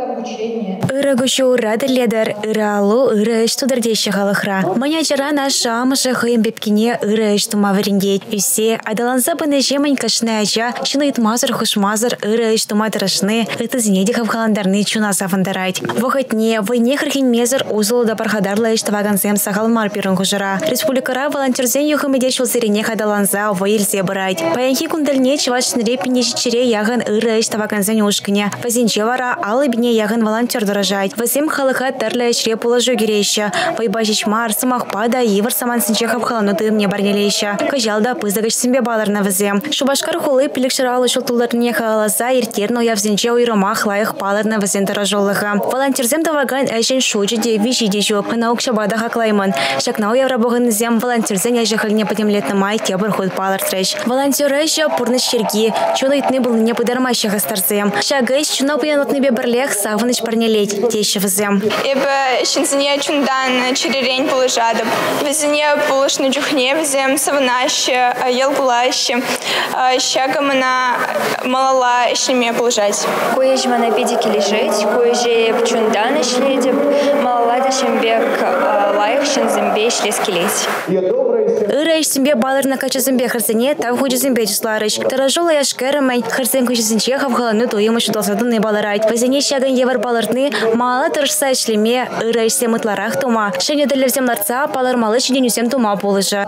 Ырыгышу радыледер ыралу ырыш тудырдейші халықра. Манячара наша амышы хыйым бепкене ырыш тумавырендейт. Үсе адаланса быны жемень кашны ача, шыны итмазыр хушмазыр ырыш туматырышны, ытызіне дехав халандарны чуна сафандарайт. Вахатне, войне хырхин мезір узылы да пархадарлы иштавагансем сахалмар пирын хушыра. Республикара волонтерзен юхымеде шулсырене хадаланса вайылзе бырайт. Паянхи кундальне чувашын репине жичере ягын ырыш тавагансен ушкыне. Вазинче вара алыбине ягын волонтер дорожать. Васим халыха тарлы шре положу гереща. Вайбачич мар, самахпада, ивар саман синчехав халануты мне барнелеща. Кажалда пызагач себе баларна вазем. Шубашкар хулы пилекширалы шултуларне халаса иртерно я взинче уйромах лаях паларна вазен дорожолыха. Волонтерзем таваган эшен шуджиде вижиде жок. Наукшабада хаклайман. Шакнау яврабогын зем волонтерзен я жахальне потемлетна май тебр худ палар трещ. Волонтереща пурны щерги. Чуно итны был не подармащих астарзем. Шагайш чуно пьянотны беберлех савыныч парнелеть теща вазем. Эбе шинзене чундан черерень полежадып. Везене полышны джухне вазем савнаще, елгулаще. Щагамана малала ишнеме полежать. Коеж мана педики лежить, коеже чундан ишледеп, малала дешембек лайх шинзембе ишлескелеть. Ырыш себе балырна качызымбе хырсене тав худизымбе числарыш. Таражола яшкерымай хырсен кучызынче хавхаланы тойымы шудалсадыны баларайт. Вазене щаган евар балыртны мала тырышса ишлеме ырыш семытларах тума. Шене ділерзем ларца палырмалы чиденюсем тума полыжа.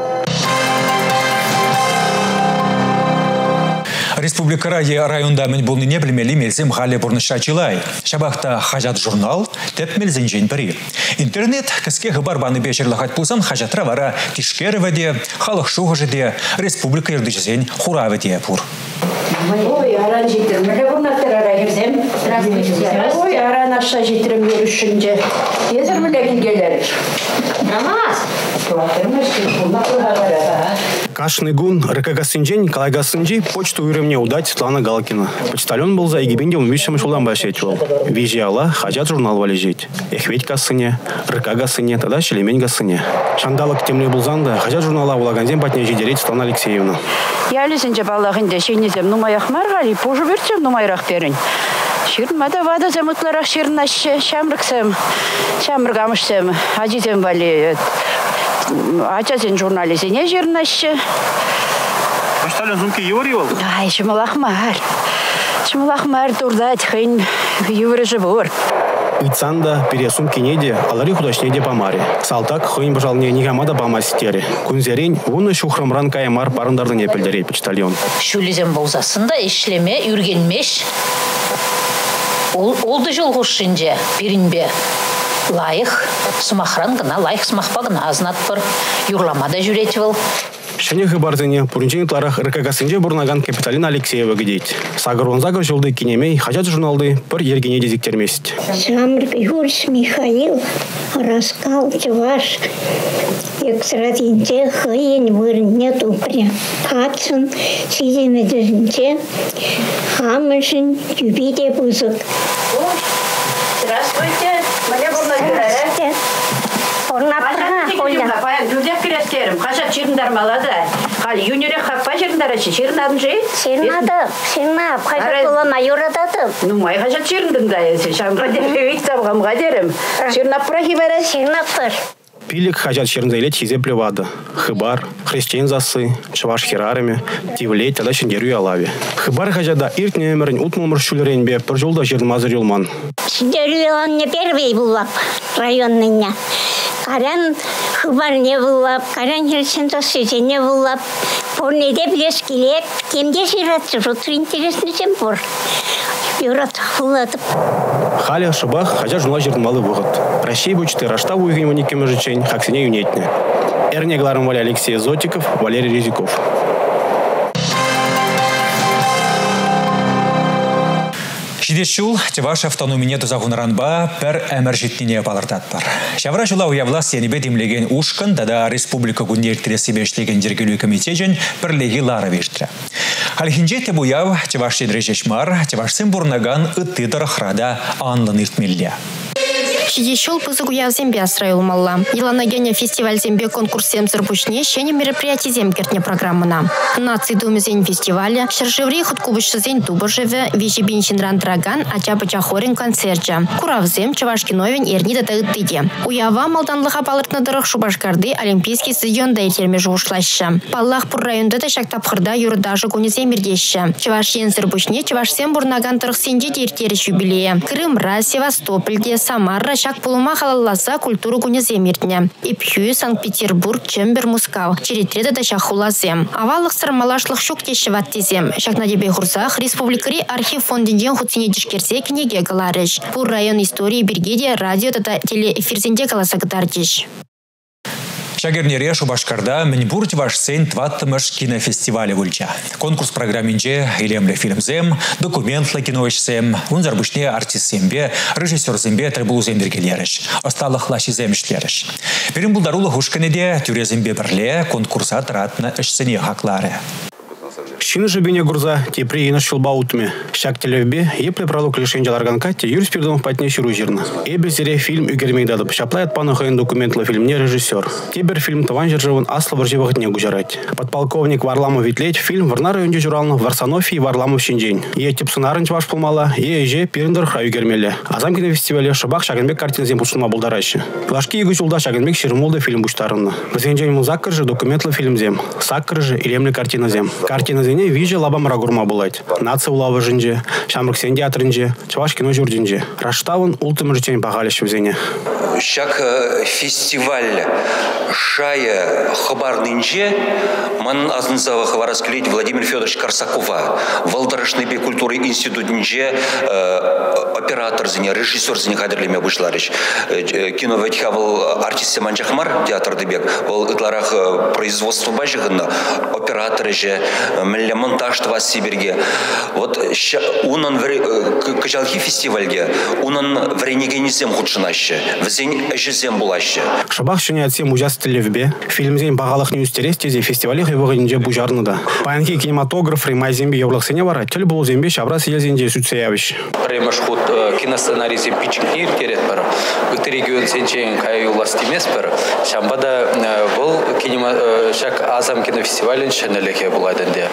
Республикара районда мен болны не білмелі мелзем халі бұрныша чилай. Шабақта хажат журнал, теп мелзен жен бірі. Интернет кіске ғыбарбаны бешерлахат пулсан хажатра вара тишкеріведе, халық шуғыжеде, республика ердішізен хураведе пұр. Ой, аран жетірмелі бұнаттыр арайымзем. Ой, аран аша жетірмелі үшінде. Езірмелі келгелер. Намаз. Кашный гун, рыкагасынжень, калайгасынжи почту уйрымне удать Светлана Галкина. Почтальон был за егибенде умвишем шулдан башетвал. Визиала хажат журнал валежить. Эхветь касыне, рыкагасыне, тогда шелемень гасыне. Шандалык темле булзанда, хажат журнала улаганзем патне жидереть Светлана Алексеевна. Я лезенже балағында шейнезем нумаях марғали, пожу берчем нумайрақ берін. Ширмада вада замытларах ширнаще, шамрыксем, шамрыгамышсем, ажизем вали. Ачасен журнализене жирнаще. Почтальон сумки евривал? Ай, шымалахмар. Шымалахмар турдать, хайн евры живор. Ицанда пересумки неде, алари худашнеде помаре. Салтак хайн бажал не нигамада помастере. Кунзерень вуны шухрамран каямар парындарды не пельдерет почтальон. Шулизем болзасында ишлеме үргенмеш. Олды жол ғушынже перінбе. Лайық, сумахран гына, лайық сумахпа гына азнат бір. Юрламада жүретвіл. Шене хыбардыне пуринченитларах рыкагасынже бурнаган Капиталина Алексеева гидейт. Сагыр-онзагыр жолды кинемей хажат журналды бір ергене дезиктермест. Шамрык Юрьевич Михаил раскал чуваш. Экстрадинте хыйен вырне тупре. Катсын сиземе дезинте хамышын юбиде бузык. Здравствуйте. Мне Юдеп керестерім. Қашап черіндар малада. Қал юнире хапа жерндарачы, жернадынжы? Шернадым, қажат олама юрададым. Ну, май қажат жерндіңда, шамға деревейт сабғамға дерім. Шернап пырахи бәрі? Шернап пыр. Пилик хажат шернзайлет хизе плевады. Хыбар, христиан засы, чаваш херарами, тивлет, тогда шендерю алави. Хыбар хажада иртне эмерин утмумыр шулеренбе, бір жолда жермазыр юлман. Шендерю алан не первый булап, районныня. Каран хыбар не булап, каран херсенто сөзе не булап. Порнеде білес келеп, кемде жиратсы, жотыр интересный чем пор. Юрат хуладып. Халя шыбах хажа жула жермалы бұғыт. Россия бучты раштав уйгын уникемы жычень, хаксене юнетне. Эрнегларым Валя Алексей Зотиков, Валерий Резиков. Шидешул, теваш автономине тузагунаранба пер эмержитнине палыртат бар. Шавра жула уявлас янибе демлеген ушкан, дада республика гундертире себе шлеген дергелю комитежен перлеги лара вештре. Халхинже те буяв, теваш шедрежешмар, теваш сымбурнаган ыттыдар храда анлын иртмелле. Шидешул пызык уяв зембе асрайылмалла. Еланагене фестиваль зембе конкурс земзыр бушне, шене мероприятий земкертне программына. Наций думезень фестиваля, шаржеври хуткубышы зень тубажеве, вежи бенчинран драган, ача-бача-хорин концерджа. Курав зем, чавашкиновен эрнида тыгыттыде. Уява малданлыха палыртнадырых Шубашкарды олимпийский стадионда етерме жуышлашы. Паллах пур районда да шактапхырда юрдажы куне земердеші. Чаваш ензыр бушне, чаваш зем бурнаган тырых сенде дертеріш юбилея. Крымра, Севастопольде, Самара, шак пулума халалласа культуру куне земиртне. Ипхю, Санкт-Петербург, Чембер, Мускау. Черетреда да шахулазем. Аваллық сырмалашлық шук теші ваттезем. Шакнадебе хурсах республикари архив фондинжен хуцине дишкерсе книге галарыш. Пур район истории бергеде радио да телеэфирзенде каласагдардиш. Шагернере Шубашкарда Менбурт ваш сен тваттымыш кинофестивале вульча. Конкурс программинже илемле фильмзем, документлы киноишсем, унзарбышне артистсембе, режиссерзембе требулузем бергелереш, осталых лашиземшлереш. Перем булдарулы хушканеде тюрезембе бірле конкурсат ратны ішсене хаклары. Шины жебене гурза, те приена шылбаутме. Шак телевбе, епле пролог лишен жаларганка, те Юрий Спирдонов патне ширужирна. Эбе сере фильм Үгермейдадып, шаплает панахайын документлы фильмне режиссер. Тебер фильм таван жержевын аслы варжевахтне гужарать. Подполковник Варламов Витлеть фильм Варна районде журалны Варсанови и Варламов Шинжень. Е тепсынарынч ваш пулмала, еже пирендер храю гермеле. Азам кинофестивале шабах Шагенбек картина зем пушылма булдаращы. Лашки егу жылда Шагенбек ширмулды фильм буштарынны. Вазенжень музаккар же документлы фильм зем. Саккар же илемле картина зем. Картина зене виже лабам рагурма булать. Нация улавы жинже, шамрак сен театрынже, чаваш кино журдинже. Раштавын ултым житень пахалищ в зене. Шак фестиваль шая хабарнынже, ман азнызава хавараскелить Владимир Федорович Корсакова, Валдарышный бе культуры институтынже оператор зене, режиссер зене хадерлеме вышларыш. Кино ветхавал артист Семанчахмар, театр дебек, вал итларах производство бажыгына, операторы же, монтаж твас сибирге. Вот унан качалхи фестивальге, унан вренегенизем худшинаще, взень эжезем булаще. Шабах шуне отсем ужастылевбе, фильмзен бағалық не үстерестезе фестивалех его генже бужарныда. Паянки кинематограф ремай зембе евлахсене вара, тел был зембе шабрас елзенде сүтсеявиш. Премашхут киносценарий зем пичкнир керет пара. Быкты регион сенчен каю властимес пара. Шамбада был шак азам кинофестивален шенелехе буладенде.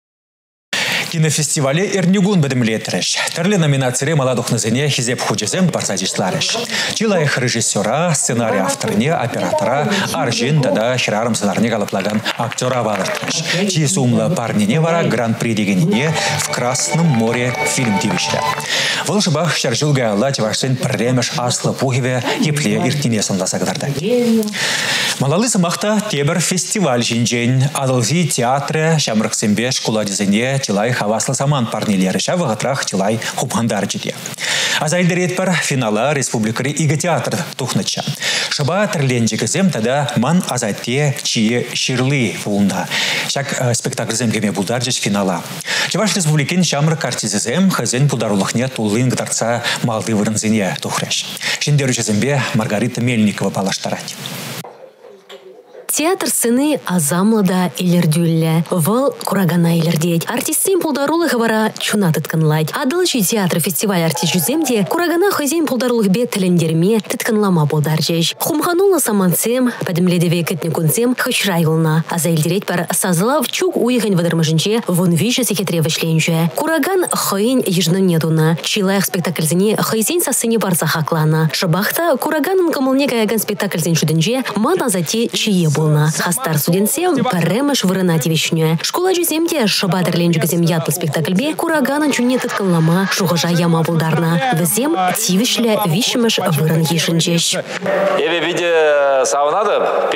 Кинофестивале Эрнигун бедемлетреш. Терле номинации молодых назене хизеп худжезем парсадишлареш. Чилаех режиссера, сценарий авторне, оператора, аржин дада хирарам сценарне галаплаган актера валартреш. Чи сумла парнине вара гран-при дегенине в Красном море фильм дивища. Волшебах шаржилга аллать вашсен премеш асла пухиве епле иртине сандасагдарды. Малалы самахта тебер фестиваль жинжен, адалзи театры, шамраксембе школа дизайне, тилай хавасла саман парнилері ша вағатрах тилай хупандар жиде. Азайлдерет пар финала республикари игі театр тухныча. Шаба тірленжігі зем тада ман азайтте чие ширлы вулна. Шак спектакль земгеме булдар жеш финала. Чеваш республикин шамрак артизі зем хазен пударулықне тулын гдарца малды вырынзине тухреш. Шендеру зембе Маргарита Мельникова балаштарать. Театр сцены азамлада илердюлле. Вал курагана илердеть. Артистин пулдарулы хавара чуна тытканлать. Адылчи театр фестиваль артичуземде курагана хозяин пулдарулых бет тилендерме тытканлама болдаржеш. Хумханула саманцем, подемледеве кытникунцем хышрайылна. Аза илдереть пар сазлав чук уйгань вадармажынче вон виже секретре вышленче. Кураган хыйн ежно нетуна. Чилаях спектакльзине хыйзин сасыне барса хаклана. Шабахта кураганын камылне каяган спектакльзин шуденче мана зате чие болна. Хастар студентсем паремыш вырына тивишне. Школа жүземде шабадырленче гізем ятлы спектакльбе кураганын чуне тытканлама шуғажа яма болдарна. Візем тивишле вишімыш вырын ешінчеш. Эве виде саунады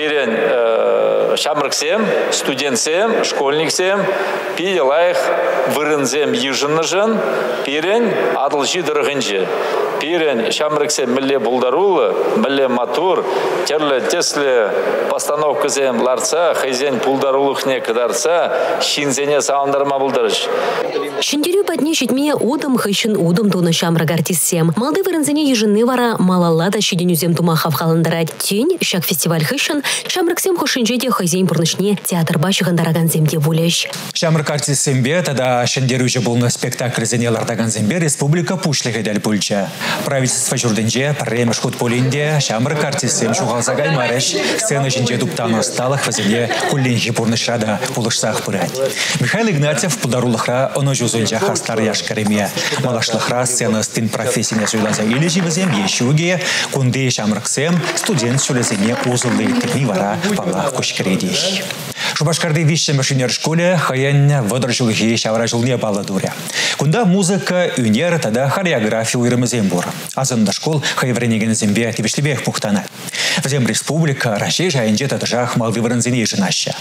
перен шамрыксем, студентсем, школьниксем, пиде лайх вырынзем ежынныжын, перен адылжи дырығынжы. Перен шамрыксем міле булдарулы, міле матур, терлі теслі постановкызем ларца, хайзен пулдарулықне кыдарца, шинзене сауындарма булдарыш. Шиндерю подне щитме удым хыщын удым туны шамрак артистсем. Малды вырынзене ежыны вара малалада щиденюзем тумаха вхаландарать. Тень, щак фестиваль хыщын, шамраксем хышынжеде хайзен пурнышне театр башыгандараган земде вулеш. Шамрак артистсембе тада шиндерюже булны спектакль зенелардаган зембе республика пушлығы дәл пульча. Правительство жүрденже премеш хут полинде шамрак артистсем шуғалса гаймареш сцена жинже дуптаны осталых вазене кулленхи пурнышрада пулышсах пырать. Михаил Игнатьев пулдарулыхра оны жузунжа хастар яшкареме. Малашлыхра сцена стын профессияне сөйлаза или живызем ешуге кунды шамраксем студент сөйлезене узылды тыгни вара палах кушкредеш. Шубашкарды вишче машинер школе хаян выдержулхи шавра жылне балы дуре. Кунда музыка, юнер, тада хореография уйрымызем бур. Азында школ хайвренеген зембе тивишлебех пухтана. Взем республика, Россия жайынже татыжах малды вырынзене жынаща.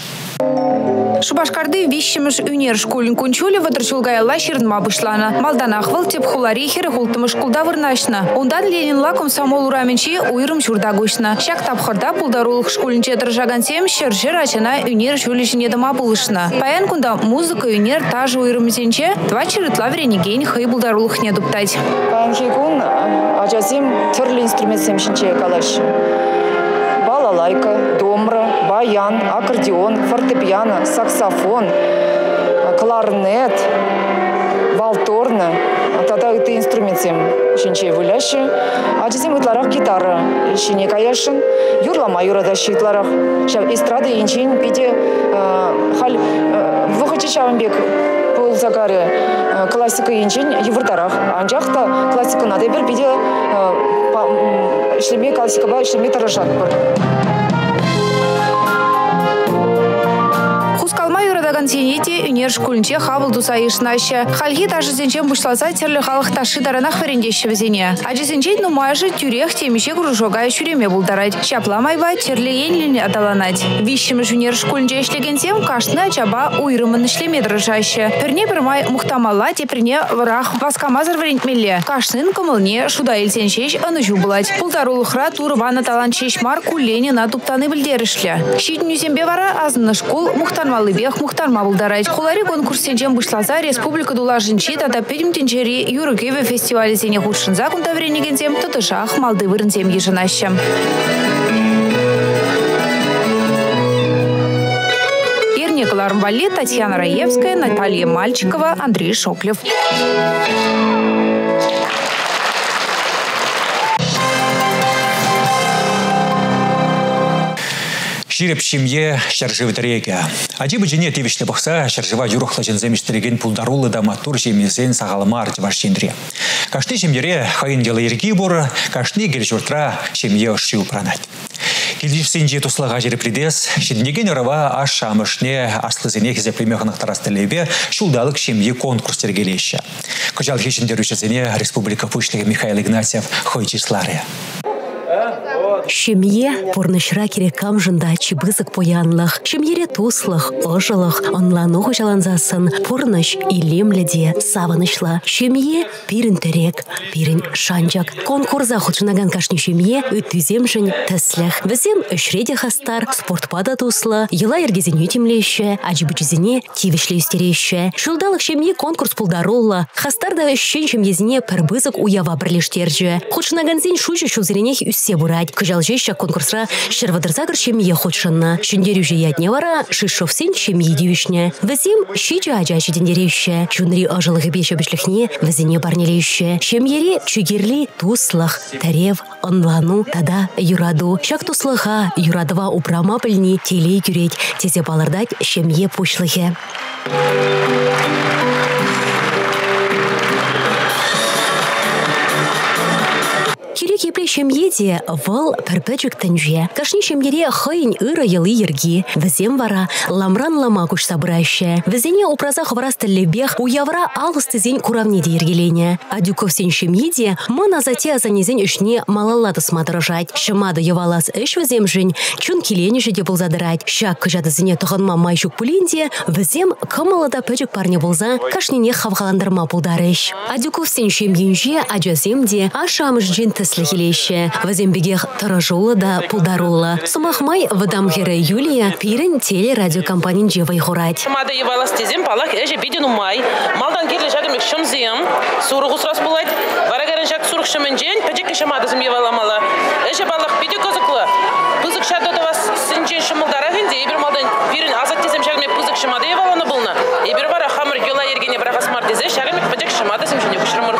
Шубашкарды вишчемыш юнер школын кончуле выдержулгайла ширнма бышлана. Малданах выл теп хулари хері хултымыш кулда вырнашна. Ондан Ленинла комсомол ураменче уйрым журда гушна. Шак тапхырда пулдарулық школынче дыржагансем шыр-жыр ачана юнер шулешіне дама булышна. Паян кунда музыка юнер тажы уйрымызенче два чырытла вренеген хый пулдарулық не дуптать. Паян хейгун ажазим түрлі инструментсем шинче калаш. Балалайка, домра, баян, аккордеон, фортепиано, саксофон, кларнет, валторна. Тада это инструментсем шинче вылящи. Ажазим итларах гитара шине каяшын. Юрлама юрада шитларах. Шав эстрада инчин пиде халь выхочи шавынбек пол загаре классика инчин евртарах. Анжахта классика надо бер пиде ишлеме классика ба ишлеме тарашат бар. Хускалма юрадаган сенете юнер школынче хавыл дусайышнаща. Хальхи тажызенчен бушласа терлі халық ташы даранах варендеші візене. Ажызенчен нумайжы тюрех темеше кружогай шүреме булдарать. Чапламайба терлі енліне адаланать. Вишіміш юнер школынче ішлегенсем кашны чаба уйрымын ішлеме дыржаща. Перне бірмай мұқтамала тепірне врах васкамазыр варентмелле. Кашнын кымылне шуда елсенчеш аныжу булать. Пулдарулықра турвана таланчеш мар куллене на туптаны білдерішлі. Шитнюзембе вара азны школ мұқтанмалыбех мұқтанма булдарать. Хулари конкурсенчен бұшлаза республика дулажынчи тада педимтенчери юрыкеве фестивалі зене худшынза кунда вренегензем тұтышақ малды вырынзем ежынаща. Ернекла Армвали, Татьяна Раевская, Наталья Мальчикова, Андрей Шоклев. Ширеп шимье шаржывы дреге. Аджибы жіне тевишлі бұқса, шаржыва юрықлы жінземіштереген пулдарулы да матур жемесен сағалыма артиваш жиндре. Кашны жемдере хайын делы ерги бұр, кашны гел жұртра шемье ұшшыл пранать. Келдішсен же тұслыға жері придес, шедінеген ұрыва аш шамышне аслызене кезеплемеғынық тарастылебе шулдалық шемье конкурс тергелеші. Күжал хешіндерушесене республика пушлығы Михаил Игнатьев хойчислары. Шемье порнышра керекам жында чебызык поянлых, шемьере туслых, ожылых, онлануғы жаланзасын, порныш илемледе савынышлы. Шемье пирін түрек, пирін шанжак. Конкурза худшынаган кашни шемье үттізем жын тәсліх. Візем үшреде хастар, спортпада туслы, ела ергезене темлеші, ажибычызене тивішлі үстереші. Шулдалық шемье конкурс пулдарулы, хастарда үшшен шемьезіне пірбызык уява бірлештерджі. Худшынаганзен шучы шулзеренех үссе бурать. Күжал ялжеща конкурсра шервадырзагыр шемье хотшынна. Шүндерюже ятне вара шишовсен шемье девишне. Візем шича ажачы дендеревші. Чунри ажылығы беші бішліхне візіне барнелеуші. Шемьере чүгерли туслах, тарев, онлану, тада юраду. Шак туслыға юрадыва упрама білні телей күрет. Тезе балырдать шемье пушлығы. Кирек епле шемьеде вал перпечек тенже. Кашни шемьере хайын ыры елы ерги. Візем вара ламран лама куш сабыраща. Візене упразах вара стеллебех уявра алыстызен куравнеде ергелене. Адюковсен шемьеде мана зате азанезен үшне малалады сматырыжать. Шымады евалас үш візем жын чун келені жеде бұл задырать. Шак күжадызыне тұғынма майшук пуленде візем кымалада пөчек парне болза кашнине хавғаландырма пулдарыш. Адюковсен шемьенже аджаземде ашамыш жын слихилище. Вазембегех таражула да пулдарула. Сумахмай вадамгере Юлия пирен телерадиокомпанин джевай хорать. Мада евалас тезем палах эже бидену май. Малдан кирле жагым экшем зем. Суругу срас булайт. Варагарен жак суруг шеменжен. Пачек шамада зем еваламала. Эже палах биде козыклы. Пызык шадо да вас синжен шамалдара генде. Ибер малдан пирен азат тезем жагме пызык шамада еваланы булна. Ибер вара хамыр юла ергене брахасмар дезе. Жагме пачек шамада зем жене кушырмыр.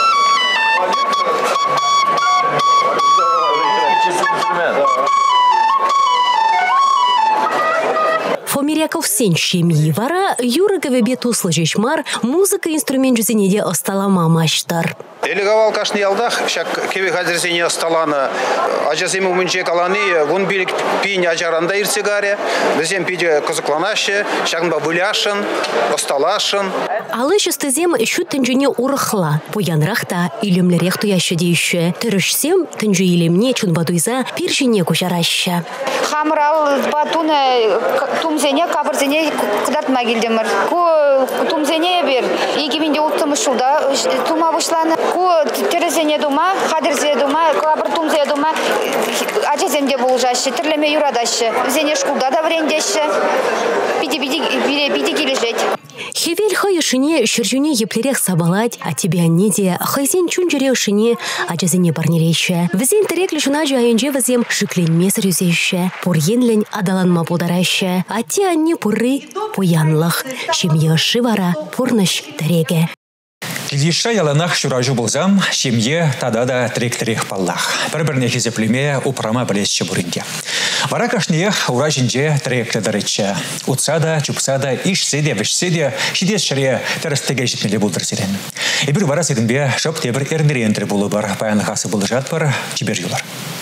Фомиряков сен шемьи вара юрыгове бет услышишь мар музыка инструмент жүзенеде остала мамаштар. Элегавал кашни ялдах, шак кеви хазерсене осталана, ажасему мунче каланы, вон билик пинь ажаранда ирсегаре, везем пиде козыкланаще, шакнба буляшын, осталашын. Алыш стезем шут тенжене урыхла, поянрахта илемлерех туяще дейше, терышсем тенже илемне чунбадуйза пиршине кушараща. Хамрал батуна тумзене кабырзене кудартма келдемір. Ку тумзене бер, егеменде оптымышылда тума бұшланы. Ку терезене дума, хадерзе дума, кабыр тумзе дума, ажаземде болжашы, тірлеме юрадашы. Зене шкулда да врендеші, биди кележет. Хевель хайышыне шыржуне еплерех сабалать, а тебе аннеде хайзен чунжере ышыне ажазене барнерейші. Візен тіреклі жуна жайынже візем шықленме сірюзейші, пуренлен адаланма пулдарайші, а те анне пурры пуянлық, шемье шывара пурныш тіреге. Килиша яланах шуражу болзам, шемье тадада трек-трех паллах. Бір-бірне хезеплеме упрама білесші бұрынде. Вара кашниех уражинже треклі дарычы. Утсада, чупсада, ишседе, вишседе, шидес шыре тәрістіге жетмелі болдыр сирен. Ебір вара седінбе шоп тебір эрнерентір болу бар, паянлық асы болы жат бар, чибер юлар.